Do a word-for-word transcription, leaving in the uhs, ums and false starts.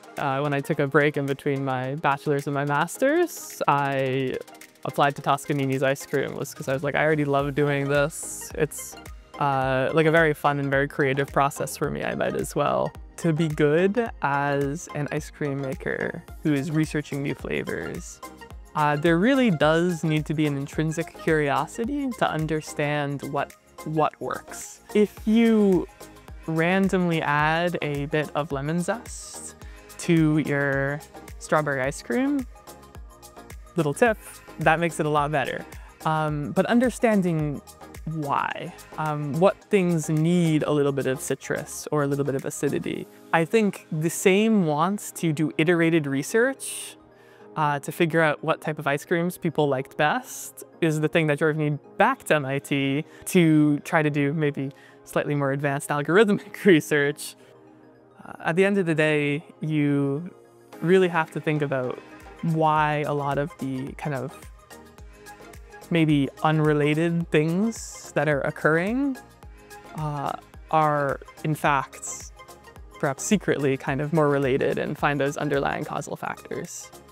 Uh, when I took a break in between my bachelor's and my master's, I applied to Toscanini's ice cream was because I was like, I already love doing this. It's uh, like a very fun and very creative process for me, I might as well. To be good as an ice cream maker who is researching new flavors, uh, there really does need to be an intrinsic curiosity to understand what, what works. If you randomly add a bit of lemon zest to your strawberry ice cream, little tip, that makes it a lot better. Um, but understanding why, um, what things need a little bit of citrus or a little bit of acidity. I think the same wants to do iterated research uh, to figure out what type of ice creams people liked best is the thing that drove me back to M I T to try to do maybe slightly more advanced algorithmic research. Uh, at the end of the day, you really have to think about why a lot of the kind of maybe unrelated things that are occurring uh, are in fact perhaps secretly kind of more related, and find those underlying causal factors.